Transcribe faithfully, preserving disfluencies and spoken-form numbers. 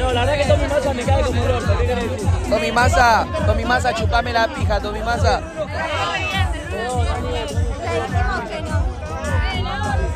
No, la verdad que Tommy Massa me cae como el orto, ¿qué querés decir? Tommy Massa, Tommy Massa, chupame la pija, Tommy Massa. Perdón, Dani.